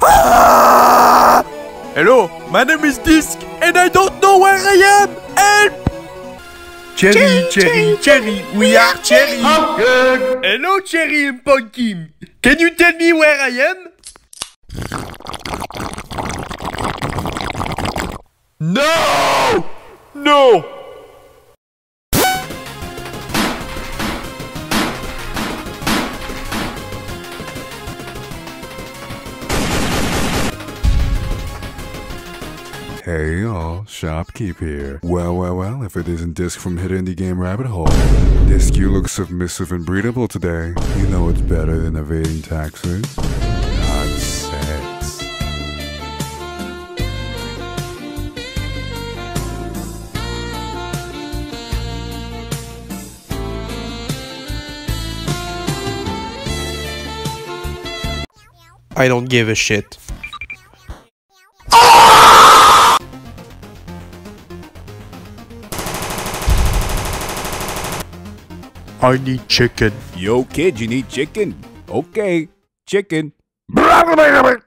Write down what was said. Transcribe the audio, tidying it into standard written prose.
Hello, my name is Disc, and I don't know where I am. Help! Cherry, we are Cherry. Pumpkin. Hello, Cherry and Pumpkin. Can you tell me where I am? No! No! Hey y'all, Shopkeeper here. Well, if it isn't Disc from Hidden Indie Game Rabbit Hole. Disc, you look submissive and breedable today. You know it's better than evading taxes. Not sex. I don't give a shit. I need chicken. Yo, kid, you need chicken? Okay, chicken.